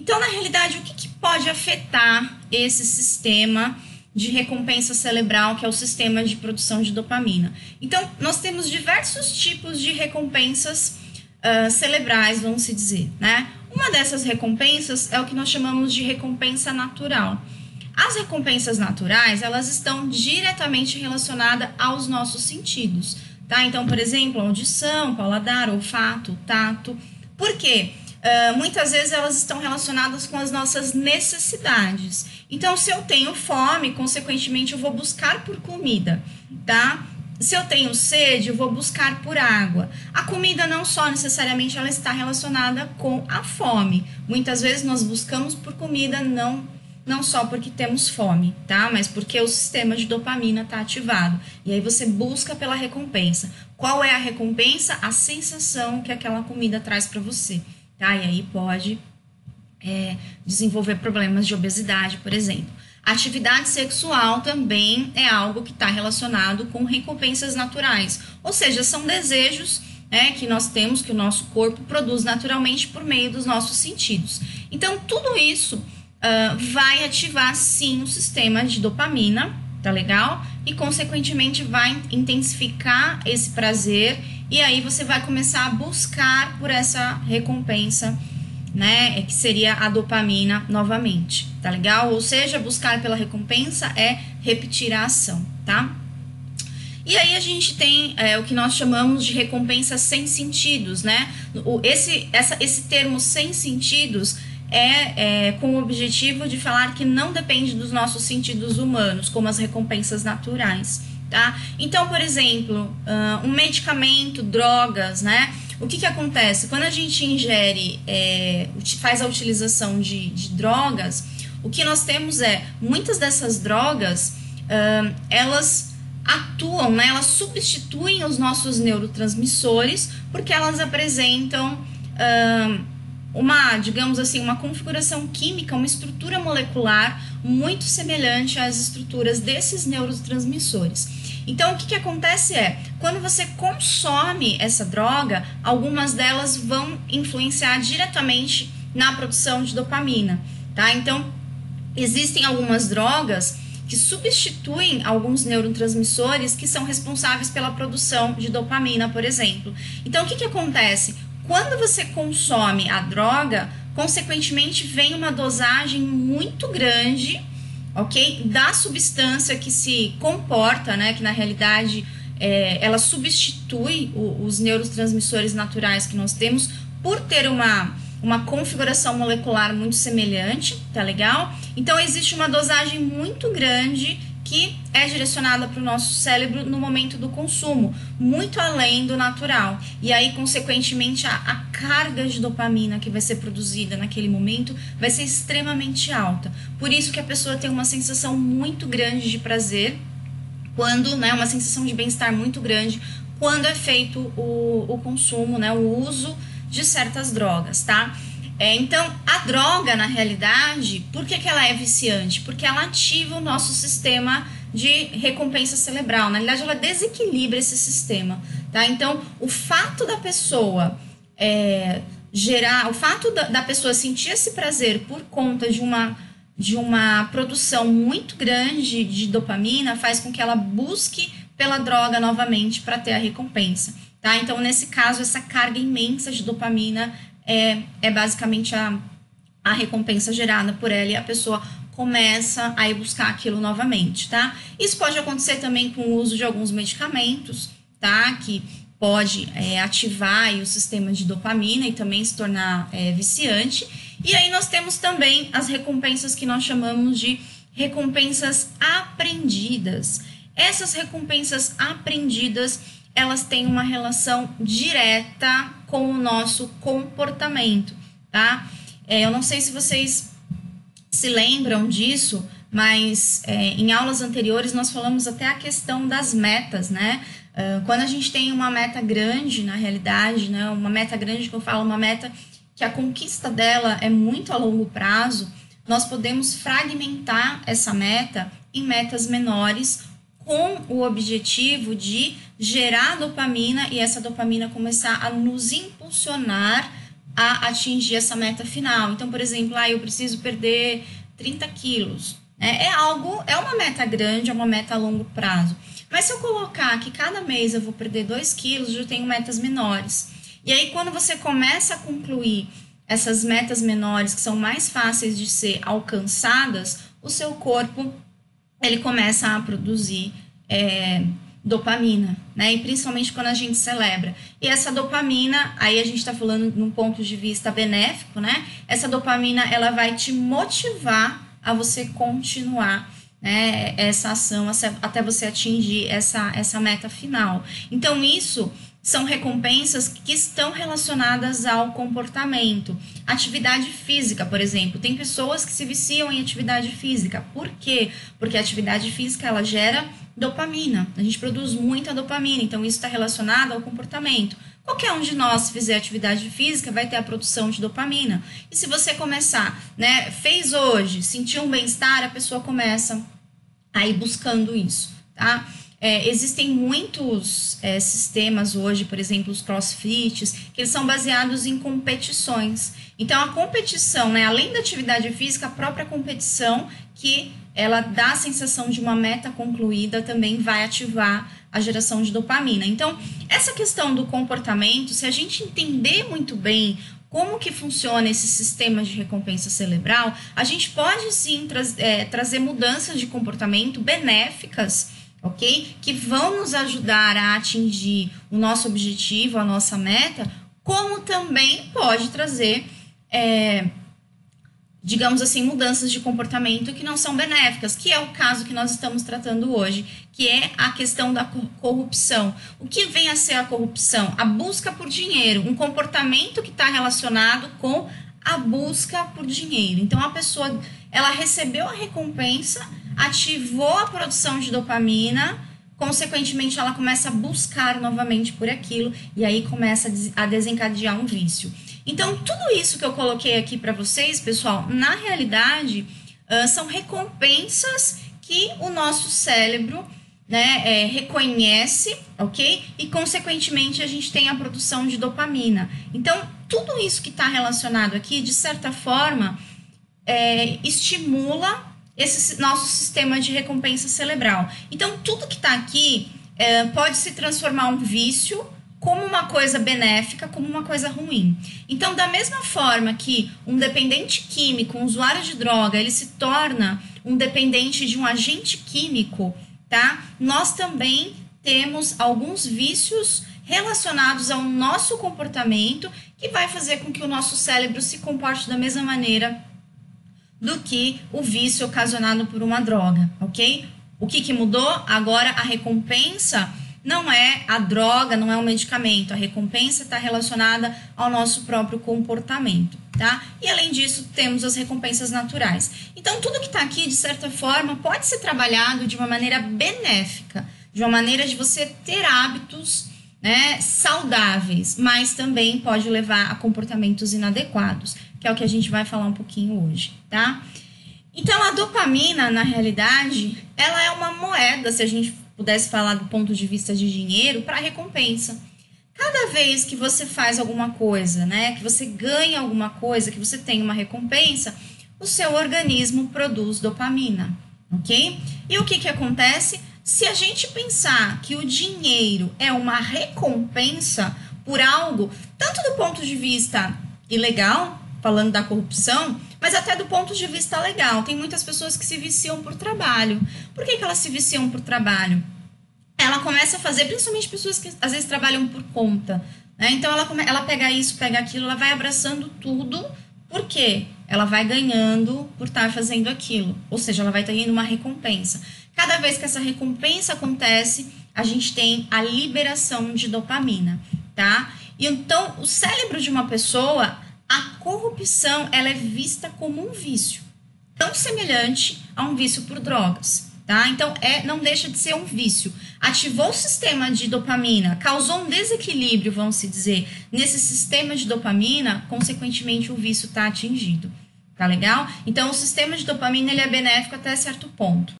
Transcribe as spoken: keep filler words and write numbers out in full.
Então, na realidade, o que, que pode afetar esse sistema de recompensa cerebral, que é o sistema de produção de dopamina? Então, nós temos diversos tipos de recompensas uh, cerebrais, vamos se dizer, né? Uma dessas recompensas é o que nós chamamos de recompensa natural. As recompensas naturais, elas estão diretamente relacionadas aos nossos sentidos, tá? Então, por exemplo, audição, paladar, olfato, tato. Por quê? Uh, muitas vezes elas estão relacionadas com as nossas necessidades. Então, se eu tenho fome, consequentemente eu vou buscar por comida, tá? Se eu tenho sede, eu vou buscar por água. A comida não só necessariamente ela está relacionada com a fome. Muitas vezes nós buscamos por comida não, não só porque temos fome, tá? Mas porque o sistema de dopamina está ativado. E aí você busca pela recompensa. Qual é a recompensa? A sensação que aquela comida traz para você. Tá? E aí pode é, desenvolver problemas de obesidade, por exemplo. Atividade sexual também é algo que está relacionado com recompensas naturais. Ou seja, são desejos, né, que nós temos, que o nosso corpo produz naturalmente por meio dos nossos sentidos. Então, tudo isso uh, vai ativar, sim, o sistema de dopamina, tá legal? E, consequentemente, vai intensificar esse prazer. E aí você vai começar a buscar por essa recompensa, né? Que seria a dopamina novamente, tá legal? Ou seja, buscar pela recompensa é repetir a ação, tá? E aí a gente tem é, o que nós chamamos de recompensa sem sentidos, né? O, esse, essa, esse termo sem sentidos é, é com o objetivo de falar que não depende dos nossos sentidos humanos, como as recompensas naturais. Tá? Então, por exemplo, uh, um medicamento, drogas, né? O que que acontece? Quando a gente ingere, é, faz a utilização de, de drogas, o que nós temos é, muitas dessas drogas, uh, elas atuam, né? Elas substituem os nossos neurotransmissores, porque elas apresentam uh, uma, digamos assim, uma configuração química, uma estrutura molecular muito semelhante às estruturas desses neurotransmissores. Então, o que que acontece é, quando você consome essa droga, algumas delas vão influenciar diretamente na produção de dopamina, tá? Então, existem algumas drogas que substituem alguns neurotransmissores que são responsáveis pela produção de dopamina, por exemplo. Então, o que que acontece? Quando você consome a droga, consequentemente, vem uma dosagem muito grande, ok? Da substância que se comporta, né? Que na realidade é, ela substitui o, os neurotransmissores naturais que nós temos por ter uma, uma configuração molecular muito semelhante, tá legal? Então existe uma dosagem muito grande que é direcionada para o nosso cérebro no momento do consumo, muito além do natural. E aí, consequentemente, a, a carga de dopamina que vai ser produzida naquele momento vai ser extremamente alta. Por isso que a pessoa tem uma sensação muito grande de prazer, quando, né, uma sensação de bem-estar muito grande, quando é feito o, o consumo, né, o uso de certas drogas, tá? É, então, a droga, na realidade, por que que ela é viciante? Porque ela ativa o nosso sistema de recompensa cerebral. Na realidade, ela desequilibra esse sistema, tá? Então, o fato da pessoa é, gerar, o fato da, da pessoa sentir esse prazer por conta de uma, de uma produção muito grande de dopamina faz com que ela busque pela droga novamente para ter a recompensa, tá? Então, nesse caso, essa carga imensa de dopamina É, é basicamente a, a recompensa gerada por ela e a pessoa começa a ir buscar aquilo novamente, tá? Isso pode acontecer também com o uso de alguns medicamentos, tá? Que pode é, ativar aí o sistema de dopamina e também se tornar é, viciante. E aí nós temos também as recompensas que nós chamamos de recompensas aprendidas. Essas recompensas aprendidas, elas têm uma relação direta com o nosso comportamento, tá? É, eu não sei se vocês se lembram disso, mas é, em aulas anteriores nós falamos até a questão das metas, né? Uh, quando a gente tem uma meta grande, na realidade, né? Uma meta grande que eu falo, uma meta que a conquista dela é muito a longo prazo, nós podemos fragmentar essa meta em metas menores, com o objetivo de gerar dopamina e essa dopamina começar a nos impulsionar a atingir essa meta final. Então, por exemplo, ah, eu preciso perder trinta quilos. É, é algo, é uma meta grande, é uma meta a longo prazo. Mas se eu colocar que cada mês eu vou perder dois quilos, eu já tenho metas menores. E aí, quando você começa a concluir essas metas menores, que são mais fáceis de ser alcançadas, o seu corpo, ele começa a produzir é, dopamina, né? E principalmente quando a gente celebra. E essa dopamina, aí a gente está falando num ponto de vista benéfico, né? Essa dopamina, ela vai te motivar a você continuar, né, essa ação até você atingir essa, essa meta final. Então, isso são recompensas que estão relacionadas ao comportamento. Atividade física, por exemplo. Tem pessoas que se viciam em atividade física. Por quê? Porque a atividade física, ela gera dopamina. A gente produz muita dopamina, então isso está relacionado ao comportamento. Qualquer um de nós, se fizer atividade física, vai ter a produção de dopamina. E se você começar, né, fez hoje, sentiu um bem-estar, a pessoa começa a ir buscando isso, tá? É, existem muitos é, sistemas hoje, por exemplo, os crossfits, que eles são baseados em competições. Então, a competição, né, além da atividade física, a própria competição, que ela dá a sensação de uma meta concluída, também vai ativar a geração de dopamina. Então, essa questão do comportamento, se a gente entender muito bem como que funciona esse sistema de recompensa cerebral, a gente pode sim tra é, trazer mudanças de comportamento benéficas, ok? Que vão nos ajudar a atingir o nosso objetivo, a nossa meta, como também pode trazer, é, digamos assim, mudanças de comportamento que não são benéficas, que é o caso que nós estamos tratando hoje, que é a questão da corrupção. O que vem a ser a corrupção? A busca por dinheiro, um comportamento que está relacionado com a busca por dinheiro. Então, a pessoa, ela recebeu a recompensa, ativou a produção de dopamina, consequentemente, ela começa a buscar novamente por aquilo, e aí começa a desencadear um vício. Então, tudo isso que eu coloquei aqui para vocês, pessoal, na realidade, uh, são recompensas que o nosso cérebro, né, é, reconhece, ok? E, consequentemente, a gente tem a produção de dopamina. Então, tudo isso que está relacionado aqui, de certa forma, é, estimula esse nosso sistema de recompensa cerebral. Então, tudo que está aqui é, pode se transformar um vício como uma coisa benéfica, como uma coisa ruim. Então, da mesma forma que um dependente químico, um usuário de droga, ele se torna um dependente de um agente químico, tá? Nós também temos alguns vícios relacionados ao nosso comportamento que vai fazer com que o nosso cérebro se comporte da mesma maneira do que o vício ocasionado por uma droga, ok? O que que mudou? Agora a recompensa não é a droga, não é o medicamento. A recompensa está relacionada ao nosso próprio comportamento, tá? E além disso, temos as recompensas naturais. Então, tudo que está aqui, de certa forma, pode ser trabalhado de uma maneira benéfica, de uma maneira de você ter hábitos, né, saudáveis, mas também pode levar a comportamentos inadequados, que é o que a gente vai falar um pouquinho hoje, tá? Então, a dopamina, na realidade, ela é uma moeda, se a gente pudesse falar do ponto de vista de dinheiro, para recompensa. Cada vez que você faz alguma coisa, né, que você ganha alguma coisa, que você tem uma recompensa, o seu organismo produz dopamina, ok? E o que que acontece? Se a gente pensar que o dinheiro é uma recompensa por algo, tanto do ponto de vista ilegal, falando da corrupção, mas até do ponto de vista legal. Tem muitas pessoas que se viciam por trabalho. Por que que elas se viciam por trabalho? Ela começa a fazer, principalmente pessoas que às vezes trabalham por conta, né? Então ela, come, ela pega isso, pega aquilo, ela vai abraçando tudo. Por quê? Ela vai ganhando por estar fazendo aquilo. Ou seja, ela vai tendo uma recompensa. Cada vez que essa recompensa acontece, a gente tem a liberação de dopamina, tá? E então, o cérebro de uma pessoa, a corrupção, ela é vista como um vício, tão semelhante a um vício por drogas, tá? Então, é, não deixa de ser um vício. Ativou o sistema de dopamina, causou um desequilíbrio, vamos se dizer, nesse sistema de dopamina, consequentemente o vício está atingido, tá legal? Então, o sistema de dopamina, ele é benéfico até certo ponto.